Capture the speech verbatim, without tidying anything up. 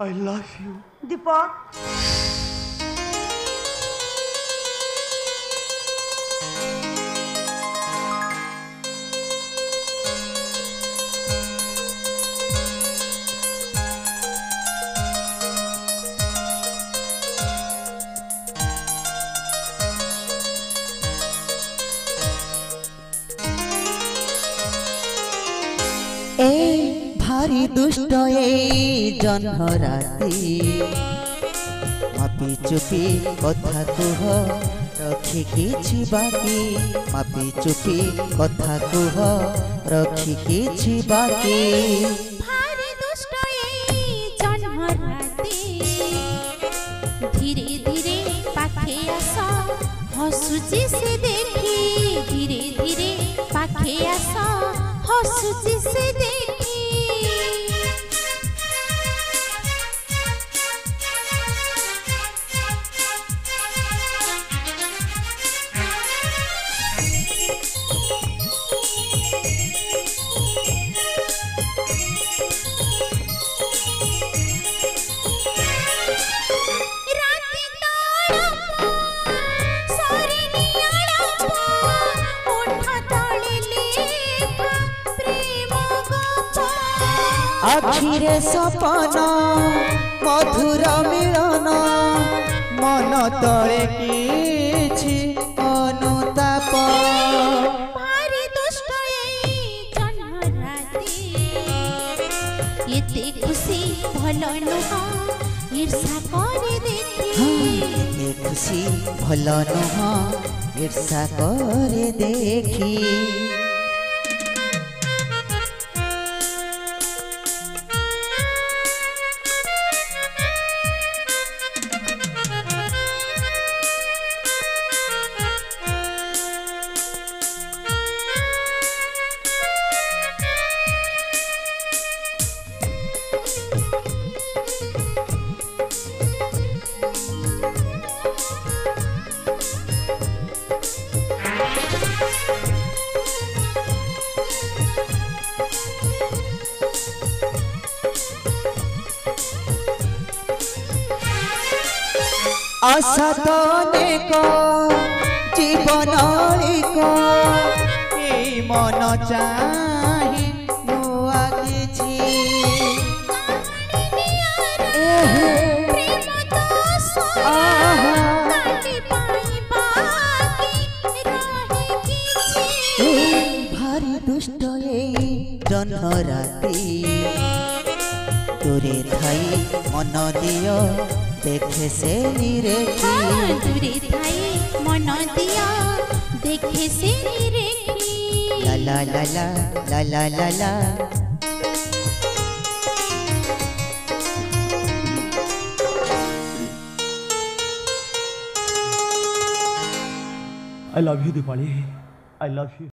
I love you दीपक ए भारी दुष्ट ए जन्म राती मापी चुपी कथा कुह रखी किछि बाकी मापी चुपी कथा कुह रखी किछि बाकी भारी दुष्ट ए जन्म राती धीरे धीरे पाखे आस हसुची से देखी धीरे धीरे पाखे आस हसुची से देखी आखिरे सपन मधुर मिलन मन तले किछि अनुताप भारी दुष्ट ए जन्म राती एते खुशी भल नुह ईर्षा करे देखी एते खुशी भल नुह ईर्षा करे देखी आशा तो अनेक जीवन मन चाही नुआ किछि भारी दुष्ट ए जन्म राती तोरे थाई मन दियो देखे से निरेखी दूरे थाई मन दिया देखे से निरेखी ला ला ला ला ला ला ला I love you Deepali I love you.